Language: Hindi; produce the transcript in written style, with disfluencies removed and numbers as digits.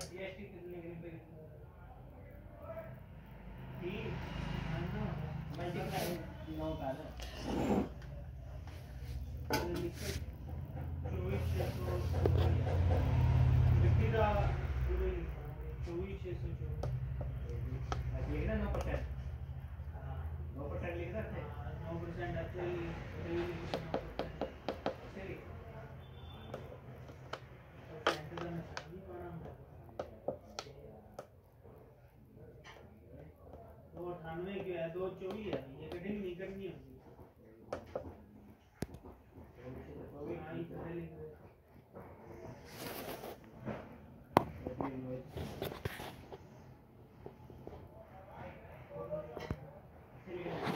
जीएसटी कितने की पे थी नो मल्टीप्लाई नो का ना लिखित 24,600 लिखित का पूरे 24,600 लिखना 9% 9% लिख सकते हैं 9% अच्छे चलिए वो 98 की है 224 है ये कटिंग नहीं करनी है